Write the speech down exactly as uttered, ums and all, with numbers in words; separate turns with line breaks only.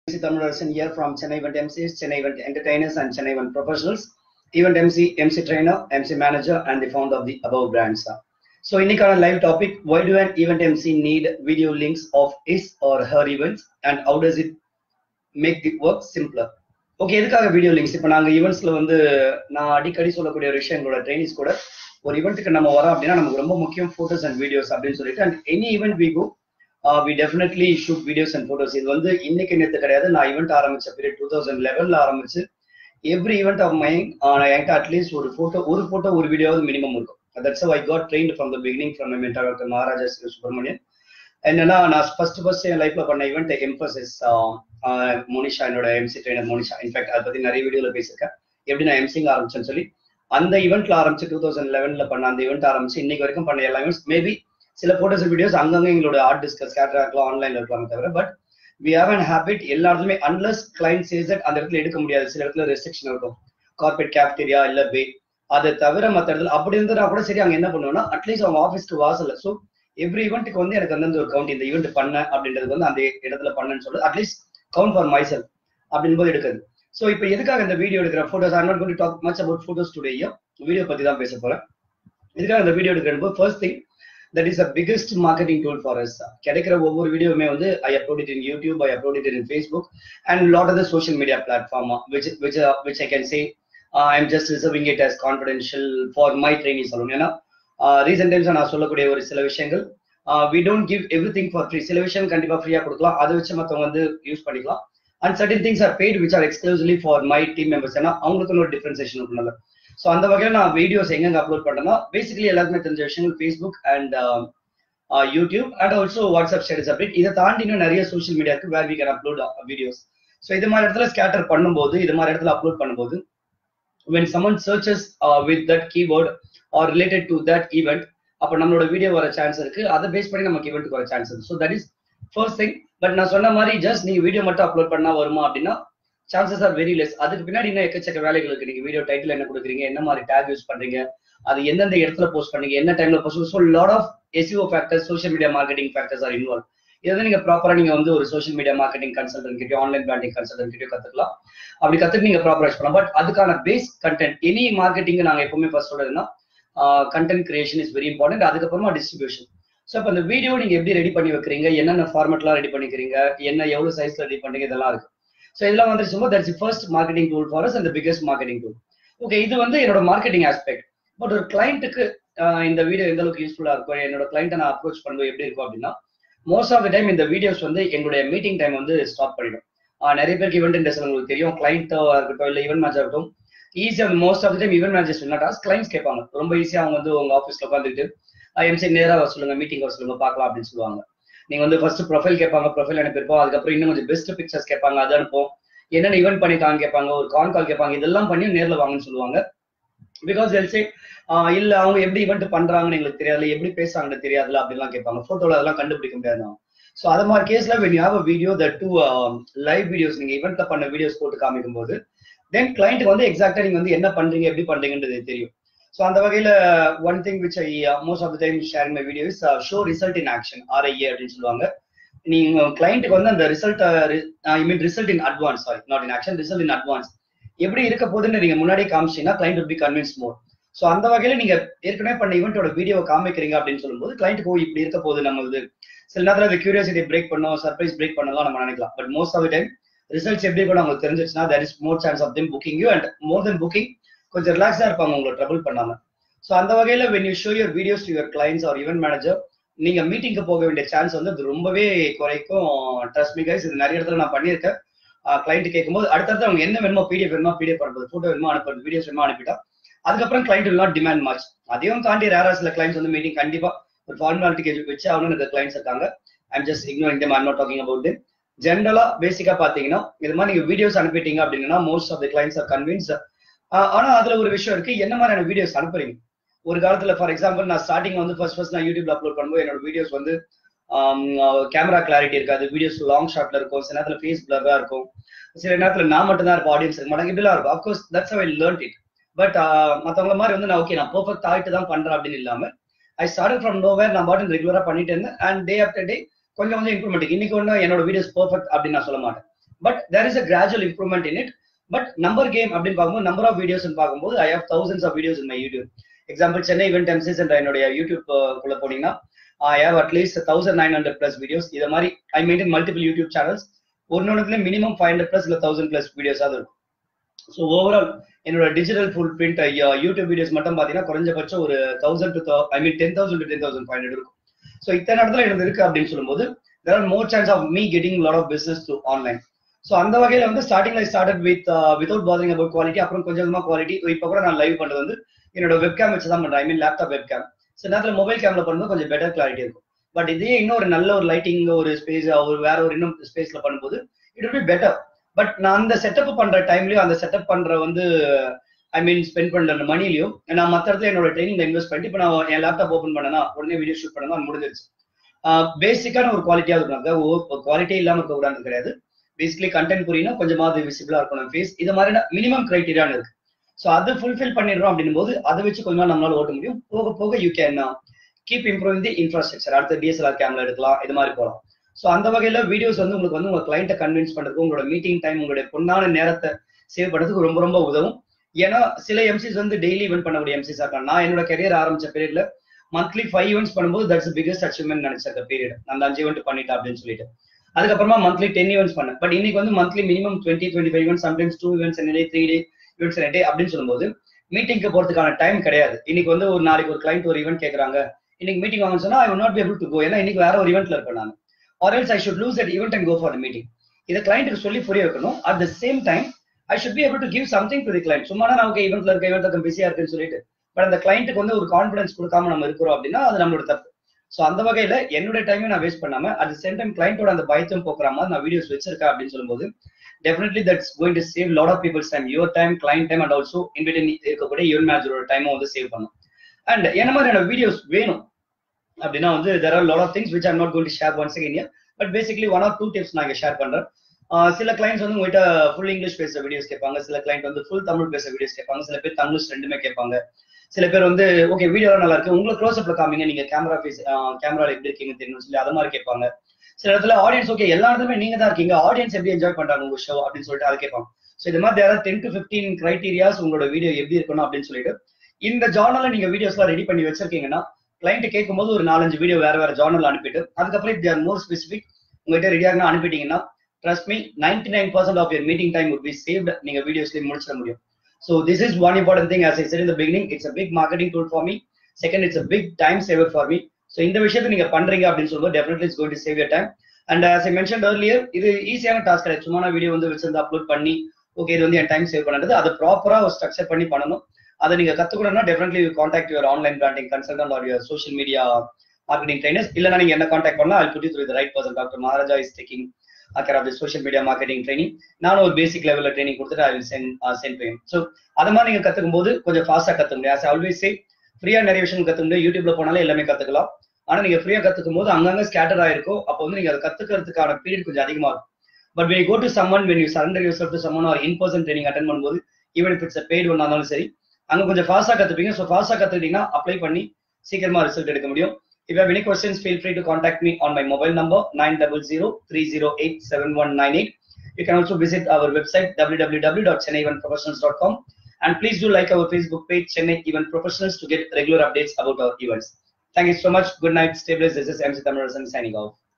Thamizharasan here from Chennai Event Emcees, Chennai Event Entertainers and Chennai Event Professionals, Event M C, M C Trainer, M C Manager and the founder of the above brands. So in the live topic, why do an Event M C need video links of his or her events and how does it make the work simpler? Okay, எதுக்காக video links இப்போ நாங்கள் ஈவெண்ட்ஸில் வந்து நான் அடிக்கடி சொல்லக்கூடிய ஒரு விஷயம் எங்களோட ட்ரைனிஸ் கூட ஒரு ஈவெண்ட்டுக்கு நம்ம வரோம் அப்படின்னா நமக்கு ரொம்ப முக்கியம் ஃபோட்டோஸ் அண்ட் வீடியோஸ் அப்படின்னு சொல்லிட்டு and any event we go we definitely shoot videos and photos. இது வந்து இன்னைக்கு நேற்று கிடையாது. நான் ஈவெண்ட் ஆரம்பிச்ச பீரியட் டூ தௌசண்ட் லெவனில் ஆரம்பிச்சு எவ்ரி ஈவெண்ட் ஆஃப் மைண்ட் என்கிட்ட அட்லீஸ்ட் ஒரு ஃபோட்டோ ஒரு ஃபோட்டோ ஒரு வீடியோவது மினிமம் இருக்கும். That's how I got trained from the beginning from my mentor doctor Maharaja Subramanian. என்னன்னா நான் ஃபர்ஸ்ட் ஃபர்ஸ்ட் என் லைஃப்ல பண்ண ஈவெண்ட் எம்பசிஸ் மோனிஷா, என்னோட எம்சி ட்ரெயினர் மோனிஷா. இன்ஃபேக்ட் அதை பத்தி நிறைய வீடியோல பேசியிருக்கேன் எப்படி நான் எம்சிங் ஆரம்பிச்சேன்னு சொல்லி. அந்த ஈவெண்ட்ல ஆரம்பிச்சு டூ தௌசண்ட் லெவன்ல பண்ண அந்த ஈவெண்ட் ஆரம்பிச்சு இன்னைக்கு வரைக்கும் பண்ண எல்லா ஈவெண்ட்ஸ் மேபி சில போட்டோஸ் வீடியோஸ் அங்கங்க எங்களோட ஆர்ட் டிஸ்கஸ் கேட்டரா இருக்கலாம், ஆன்லைன்ல இருக்கலாமே தவிர but we have an habit எல்லா இடத்துலயுமே அன்லஸ் கிளைண்ட் சேஸ் தட் அந்த இடத்துல எடுக்க முடியாது. சில இடத்துல ரெஸ்ட்ரிக்ஷன் இருக்கும், கார்பரேட் கேஃப்டீரியா இல்ல பே, அதை தவிர மற்ற இடத்துல அப்படி இருந்ததுனா கூட சரி அங்க என்ன பண்ணுவோம்னா அட்லீஸ்ட் அவங்க ஆஃபீஸ்க்கு வாசல்ல. ஸோ எவ்ரி ஈவெண்ட்டுக்கு வந்து எனக்கு வந்து ஒரு கவுண்ட் இந்த ஈவெண்ட் பண்ண அப்படின்றது வந்து அந்த இடத்துல பண்ணேன்னு சொல்லுது. At least count for myself அப்படின் போது எடுக்குது. ஸோ இப்போ எதுக்காக இந்த வீடியோ எடுக்கிற photos I not going to talk much about photos today. Video பத்தி தான் பேச போறேன். இதுக்காக இந்த வீடியோ எடுக்கிற first thing that is the biggest marketing tool for us. கிடைக்கிற ஒவ்வொரு வீடியோவுமே வந்து I upload it in YouTube, I upload it in Facebook and lot of the social media platform which which uh, which I can say uh, I'm just reserving it as confidential for my trainees alone. ஏன்னா recent times நான் சொல்லக்கூடிய ஒரு சில விஷயங்கள் we don't give everything for free. சில விஷயம் கண்டிப்பா ஃப்ரீயா கொடுக்கலாம், அதை வச்சு மற்றவங்க வந்து யூஸ் பண்ணிக்கலாம். and certain things are paid which are exclusively for my team members. ஏன்னா அவங்களுக்கு ஒரு டிஃபரன்சியேஷன் இருக்கும்ல. ஸோ அந்த வகையில் நான் வீடியோஸ் எங்கெங்க அப்லோட் பண்ணேன்னா பேசிக்கலி எல்லாருக்குமே தெரிஞ்ச விஷயங்கள் Facebook and YouTube and also WhatsApp status update. இதை தாண்டி இன்னும் நிறைய சோஷியல் மீடியாவுக்கு where we can upload videos. So இது மாதிரி இடத்துல ஸ்கேட்டர் பண்ணும்போது இது மாதிரி இடத்துல அப்லோட் பண்ணும்போது when someone searches uh, with that keyword or related to that event அப்போ நம்மளோட வீடியோ வர சான்ஸ் இருக்கு. அதை பேஸ் பண்ணி நமக்கு ஈவெண்ட்டுக்கு வர சான்ஸ் இருக்கு. So that is first thing. But நான் சொன்ன மாதிரி ஜஸ்ட் நீங்க வீடியோ மட்டும் அப்லோட் பண்ணா வருமா அப்படின்னா சான்சஸ் ஆர் வெரி லெஸ். அதுக்கு பின்னாடி இன்னும் எக்கச்சக்க வேலைகள் இருக்கு. நீங்க வீடியோ டைட்டில் என்ன கொடுக்குறீங்க, என்ன மாதிரி டேக் யூஸ் பண்றீங்க, அது எந்தெந்த இடத்துல போஸ்ட் பண்ணீங்க, என்ன டைம்ல post. So lot of SEO factors, social media marketing factors are involve. இதை வந்து நீங்க ப்ராப்பரா நீங்க வந்து ஒரு சோஷியல் மீடியா மார்க்கெட்டிங் கன்சல்டன்ட் கிட்டயோ ஆன்லைன் பிராண்டிங் கன்சல்டன்ட் கிட்டயோ கத்துக்கலாம். அப்படி கத்துட்டு நீங்க ப்ராப்பரா யூஸ் பண்ணலாம். பட் அதுக்கான பேஸ் கண்டென்ட் எனி மார்க்கெட்டிங் நாங்க எப்பவுமே ஃபர்ஸ்ட் சொல்றதுன்னா content creation is very important. அதுக்கப்புறமா டிஸ்ட்ரிபியூஷன். ஸோ இப்போ அந்த வீடியோ நீங்க எப்படி ரெடி பண்ணி வைக்கிறீங்க, என்னென்ன ஃபார்மெட்லாம் ரெடி பண்ணிக்கிறீங்க, என்ன எவ்வளவு சைஸ்ல ரெடி பண்றீங்க, இதெல்லாம் இருக்கு. ஸோ இதெல்லாம் வந்துருச்சுமோ that's first marketing tool for us and the biggest marketing tool. Okay, இது வந்து என்னோட மார்க்கெட்டிங் ஆஸ்பெக்ட். பட் ஒரு கிளைண்ட்டுக்கு இந்த வீடியோ எந்த அளவுக்கு யூஸ்ஃபுல்லா இருக்கும், என்னோட கிளைண்ட்டை நான் அப்ரோச் பண்ணும்போது எப்படி இருக்கும் அப்படின்னா மோஸ்ட் ஆஃப் த டைம் இந்த வீடியோஸ் வந்து எங்களுடைய மீட்டிங் டைம் வந்து ஸ்டாப் பண்ணிடும். நிறைய பேருக்கு ஈவெண்ட் இண்டஸ்ட்ரி உங்களுக்கு தெரியும், கிளைண்ட்டோ இருக்கட்டும் இல்லை ஈவெண்ட் மேனேஜர் இருக்கட்டும், ஈஸியாக most of the time event managers will not ask, clients கேட்பாங்க. ரொம்ப ஈஸியாக அவங்க வந்து உங்க ஆஃபீஸ்ல உட்காந்துட்டு எம்சி நேராக வர சொல்லுங்க, மீட்டிங் வர சொல்லுங்க, பார்க்கலாம் அப்படின்னு சொல்லுவாங்க. நீங்க வந்து ஃபர்ஸ்ட் ப்ரொஃபைல் கேட்பாங்க, ப்ரொஃபைல் அனுப்பியிருப்போம். அதுக்கப்புறம் இன்னும் கொஞ்சம் பெஸ்ட் பிக்சர்ஸ் கேட்பாங்க, அது அனுப்போம். என்னென்ன ஈவெண்ட் பண்ணிருக்காங்க கேட்பாங்க, ஒரு கான் கால் கேட்பாங்க. இதெல்லாம் பண்ணி நேரில் வாங்கன்னு சொல்லுவாங்க. பிகாஸ் எல்சே இல்ல அவங்க எப்படி ஈவெண்ட் பண்றாங்கன்னு எங்களுக்கு தெரியாது, எப்படி பேசுறாங்கன்னு தெரியாதுல அப்படிலாம் கேட்பாங்க. போட்டோல அதெல்லாம் கண்டுபிடிக்க முடியாது. ஸோ அது மாதிரி கேஸ்ல when you have a video that two live videos நீங்க ஈவெண்ட்ல பண்ண வீடியோஸ் போட்டு காமிக்கும் போது தென் கிளைண்ட்டுக்கு வந்து எக்ஸாக்டா நீங்க வந்து என்ன பண்றீங்க எப்படி பண்றீங்கன்றது தெரியும். ஸோ அந்த வகையில one thing which I most of the time share my video is show result in action, RIA அப்படின்னு சொல்லுவாங்க. நீங்க கிளைண்ட்டுக்கு வந்து அந்த result I mean result in advance, sorry not in action, result in advance எப்படி இருக்க போகுதுன்னு நீங்க முன்னாடியே காமிச்சீங்கன்னா client will be convince more. So அந்த வகையில நீங்க ஏற்கனவே பண்ண ஈவெண்ட்டோட வீடியோ காமிக்கிறீங்க அப்படின்னு சொல்லும்போது கிளைண்ட்டுக்கு இப்படி இருக்க போகுது, நம்ம சில நேரத்தில் அந்த கியூரியாசிட்டி பிரேக் பண்ணோம், சர்ப்ரைஸ் பிரேக் பண்ணலாம் நம்ம நினைக்கலாம். But most of the time results எப்படி கூட அவங்களுக்கு தெரிஞ்சிச்சுன்னா there is more chance of them booking you and more than booking கொஞ்சம் ரிலாக்ஸா இருப்பாங்க, உங்களை ட்ரபிள் பண்ணாம. ஸோ அந்த வகையில when you show your videos to your clients or event manager நீங்க மீட்டிங்க்கு போக வேண்டிய சான்ஸ் வந்து அது ரொம்பவே குறைக்கும். ட்ரஸ்ட் மீ கைஸ், இது நிறைய இடத்துல நான் பண்ணியிருக்கேன். கிளைண்ட் கேட்கும்போது அடுத்தடுத்து அவங்க என்ன வேணுமோ, பிடிஎஃப் வேணுமா பிடிஎஃப் அனுப்புறது, போட்டோ வேணுமா அனுப்புறது, வீடியோஸ் வேணுமா அனுப்பிட்டா அதுக்கப்புறம் client will not demand much. அதையும் தாண்டி ரேரா சில கிளைண்ட்ஸ் வந்து மீட்டிங் கண்டிப்பா ஒரு ஃபார்மாலிட்டிக்கு வச்சு அவனு இந்த கிளைண்ட்ஸ் இருக்காங்க. I'm just ignoring them, I'm not talking about them. ஜென்ரலா பேசிக்கா பாத்தீங்கன்னா இது மாதிரி நீங்க வீடியோஸ் அனுப்பிட்டீங்க அப்படின்னா most of the clients are convince. ஆனா அதுல ஒரு விஷயம் இருக்கு, என்ன மாதிரியான வீடியோஸ் அனுப்புறீங்க. ஒரு காலத்துல ஃபார் எக்ஸாம்பிள் நான் ஸ்டார்டிங் வந்து ஃபர்ஸ்ட் ஃபர்ஸ்ட் நான் யூடியூப்ல அப்லோட் பண்ணும்போது என்னோட வீடியோஸ் வந்து கேமரா கிளாரிட்டி இருக்காது, வீடியோஸ் லாங் ஷாட்ல இருக்கும், சில நேரத்துல ஃபேஸ் பிளரா இருக்கும், சில நேரத்துல நான் மட்டும் தான் இருப்பேன், ஆடியன்ஸ் இருக்க மாட்டாங்க, இப்படிலாம் இருக்கும். Of course that's how I learned it. But மற்றவங்கள மாதிரி வந்து நான் ஓகே நான் பெர்ஃபெக்ட் ஆகிட்டு தான் பண்றேன் அப்படின்னு இல்லாம ஐ ஸ்டார்டட் ஃப்ரம் நோவேர். நான் பாட்டு ரெகுலரா பண்ணிட்டு இருந்தேன் அண்ட் டே ஆஃப்டர் டே கொஞ்சம் கொஞ்சம் இம்ப்ரூவ்மெண்ட். இன்னைக்கு ஒன்று என்னோட வீடியோஸ் பெர்ஃபெக்ட் அப்படின்னு நான் சொல்ல மாட்டேன். but there is a gradual improvement in it. But number game அப்படின்னு பார்க்கும்போது number of videos பார்க்கும்போது I have thousands of videos in my YouTube. Example, Chennai event Emcees என்ற என்னுடைய யூடியூப் குள்ள போனீங்கன்னா I have at least one thousand nine hundred plus videos. இத மாதிரி I maintain multiple YouTube channels. ஒன்னொன்னுல minimum five hundred plus இல்ல one thousand plus videos ஆது இருக்கும். So overall என்னோட digital full print YouTube videos மட்டும் பாத்தீங்கன்னா குறைஞ்சபட்சம் ஒரு thousand to I mean ten thousand to ten thousand five hundred இருக்கும். So இத்தனை இடத்துல எனக்கு இருக்கு அப்படின்னு சொல்லும்போது there are more chance of me getting a lot of business through online. So அந்த வகையில வந்து ஸ்டார்டிங்ல I started with uh, without bothering about quality. அப்புறம் கொஞ்சம் கொஞ்சமா குவாலிட்டி. இப்போ கூட நான் லைவ் பண்றது வந்து என்னோட வெப்கேம் வச்சு தான் பண்றேன். I mean laptop webcam. சில நேரத்தில் மொபைல் கேம்ல பண்ணும்போது கொஞ்சம் பெட்டர் கிளாரிட்டி இருக்கும். பட் இதே இன்னும் ஒரு நல்ல ஒரு லைட்டிங் ஒரு ஸ்பேஸ் ஒரு வேற ஒரு இன்னும் ஸ்பேஸ்ல பண்ணும்போது it will be better. But நான் அந்த செட்டப் பண்ற டைம்லயும் அந்த செட்டப் பண்ற வந்து ஐ மீன் ஸ்பெண்ட் பண்ற மணிலையும் நான் மற்ற இடத்துல என்னோட ட்ரைனிங்ல இன்வெஸ்ட் பண்ணிட்டு இப்போ நான் என் லேப்டாப் ஓப்பன் பண்ணனா உடனே வீடியோ ஷூட் பண்ணனா அது முடிஞ்சிருச்சு. பேசிக்கான ஒரு குவாலிட்டியா இருக்கும். குவாலிட்டி இல்லாம இருக்க கூடாது கிடையாது. பேசிக்கலி கண்டென்ட் புரியணும், கொஞ்சமாவது விசிபிளா இருக்கணும் ஃபேஸ். இது மாதிரி மினிமம் கிரைட்டீரியான்னு இருக்கு. ஸோ அது ஃபுல்ஃபில் பண்ணிடுறோம் அப்படின்னும் போது அதை வச்சு கொஞ்சம் நாள் நம்மளால ஓட்ட முடியும். போக போக you can keep improving the infrastructure. அடுத்த டிஎஸ்எல்ஆர் கேமரா எடுக்கலாம், இது மாதிரி போகலாம். ஸோ அந்த வகையில வீடியோஸ் வந்து உங்களுக்கு வந்து உங்க கிளைண்ட்டை கன்வின்ஸ் பண்றதுக்கு உங்களோட மீட்டிங் டைம் உங்களுடைய பொண்ணான நேரத்தை சேவ் பண்ணுறதுக்கு ரொம்ப ரொம்ப உதவும். ஏன்னா சில எம்சிஸ் வந்து டெய்லி ஈவென்ட் பண்ணக்கூடிய எம்சிஸா இருக்காங்க. நான் என்னோட கரியர் ஆரம்பிச்ச பீரியட்ல மந்த்லி ஃபைவ் ஈவெண்ட்ஸ் பண்ணும்போது தட்ஸ் பிகஸ்ட் அச்சீவ்மெண்ட் நினைச்ச பீரியட். அந்த அஞ்சு ஈவெண்ட் பண்ணிட்டேன் அப்படின்னு சொல்லிட்டு அதுக்கப்புறமா மந்த்லி டென் ஈவெண்ட்ஸ் பண்ணேன். பட் இன்னைக்கு வந்து monthly minimum twenty twenty five events, sometimes two events day three day events day அப்படின்னு சொல்லும்போது மீட்டிங்க்கு போறதுக்கான டைம் கிடையாது. இன்னைக்கு வந்து ஒரு நாளைக்கு ஒரு கிளைண்ட் ஒரு ஈவெண்ட் கேட்கறாங்க, இன்னைக்கு மீட்டிங் வாங்கன்னு சொன்னா I will not be able to go. ஏன்னா இன்னைக்கு வேற ஒரு ஈவெண்ட்ல இருப்பேன் நான். Or else I should lose that event and go for the meeting. இதை கிளைண்ட்டுக்கு சொல்லி புரிய வைக்கணும். At the same time I should be able to give something to the client. சும்மா நமக்கு ஈவெண்ட்ல இருக்க ஈவெண்ட் பிஸியா இருக்குன்னு சொல்லிட்டு பட் அந்த கிளைண்ட்டுக்கு வந்து ஒரு கான்ஃபிடன்ஸ் கொடுக்காம நம்ம இருக்கிறோம் அப்படின்னா அது நம்மளோட தப்பு. ஸோ அந்த வகையில என்னுடைய டைமே நான் வேஸ்ட் பண்ணாம அட் த சேம் டைம் கிளைண்டோட அந்த பயத்தையும் போக்குற மாதிரி நான் வீடியோஸ் வச்சிருக்கேன் அப்படின்னு சொல்லும்போது definitely that's going to save lot of people's time, your time, client time, and also in between இருக்கக்கூடிய ஈவென்ட் மேனேஜரோட டைமும் வந்து சேவ் பண்ணும். அண்ட் என்ன மாதிரியான வீடியோஸ் வேணும் அப்படின்னா வந்து there are a lot of things which I'm not going to share once again here, but basically one or two tips நான் இங்க ஷேர் பண்றேன். சில கிளைண்ட்ஸ் வந்து உங்கள்கிட்ட ஃபுல் இங்கிலீஷ் பேசுற வீடியோஸ் கேட்பாங்க, சில கிளைண்ட் வந்து ஃபுல் தமிழ் பேசுற வீடியோஸ் கேட்பாங்க, சில பேர் தமிழ் ரெண்டுமே கேட்பாங்க. சில பேர் வந்து ஓகே வீடியோ நல்லா இருக்கு, உங்களுக்கு க்ளோஸ் அப்ல காமிங்க, நீங்க கேமரா ஃபேஸ் கேமரால எப்படி இருக்கீங்க தெரியும் சொல்லி அதை மாதிரி கேட்பாங்க. சில இடத்துல ஆடியன்ஸ் ஓகே எல்லா இடத்துலயுமே நீங்க தான் இருக்கீங்க, ஆடியன்ஸ் எப்படி என்ஜாய் பண்றாங்க உங்க ஷோ அப்படின்னு சொல்லிட்டு அதை கேட்பாங்க. ஸோ இது மாதிரி there are ten to fifteen criterias உங்களோட வீடியோ எப்படி இருக்கணும் அப்படின்னு சொல்லிட்டு இந்த ஜார்னல்ல நீங்க வீடியோஸ் எல்லாம் ரெடி பண்ணி வச்சிருக்கீங்கன்னா கிளைண்ட் கேட்கும் போது ஒரு நாலஞ்சு வீடியோ வேற வேற ஜார்னல் அனுப்பிட்டு அதுக்கப்புறம் if they are more specific உங்ககிட்ட ரெடியாக அனுப்பிட்டீங்கன்னா trust me ninety nine percent of your meeting time would be saved. நீங்க வீடியோஸ்லயே முடிச்சிட முடியும். So this is one important thing, as I said in the beginning, it's a big marketing tool for me. Second, it's a big time saver for me. So இந்த விஷயத்தை நீங்க பண்றீங்க அப்படின்னு சொல்லும்போது definitely it's going to save your time. And as I mentioned earlier, இது ஈஸியான task கிடையாது. சும்மா நான் வீடியோ வந்து வச்சிருந்து அப்லோட் பண்ணி ஓகே இது வந்து என் டைம் சேவ் பண்ணுறது, அதை ப்ராப்பரா ஒரு ஸ்ட்ரக்சர் பண்ணி பண்ணணும். அதை நீங்க கத்துக்கணும்னா definitely you contact your online branding consultant or your social media marketing trainers. இல்லைன்னா நீங்க என்ன கான்டாக்ட் பண்ணலாம், I'll put you through the right person. Doctor Maharaja is taking care of the social media marketing training. நானும் ஒரு பேசிக் லெவல்ல training கொடுத்துட்டு I will send uh, send to him. So அது மாதிரி நீங்க கத்துக்கும் போது கொஞ்சம் ஃபாஸ்டா கத்துக்க முடியும். as I always say, ஃப்ரீயா நிறைய விஷயம் கத்துக்க முடியும். யூடியூப்ல போனாலே எல்லாமே கத்துக்கலாம். ஆனா நீங்க ஃப்ரீயா கத்துக்கும் போது அங்கங்க ஸ்கேட்டர் ஆயிருக்கும். அப்போ வந்து நீங்க அதை கத்துக்கிறதுக்கான பீரியட் கொஞ்சம் அதிகமா இருக்கும். But when you go to someone, when you surrender yourself to someone or in person training attend பண்ணும்போது even if it's a paid one ஆனாலும் சரி அங்க கொஞ்சம் ஃபாஸ்டா கத்துப்பீங்க. ஸோ ஃபாஸ்டா கத்துக்கிட்டீங்கன்னா அப்ளை பண்ணி சீக்கிரமா ரிசல்ட் எடுக்க முடியும். If you have any questions, feel free to contact me on my mobile number nine zero zero three zero eight seven one nine eight. You can also visit our website w w w dot chennai event professionals dot com and please do like our Facebook page Chennai Event Professionals to get regular updates about our events. Thank you so much. Good night. Stay blessed. This is Emcee Thamizharasan signing off.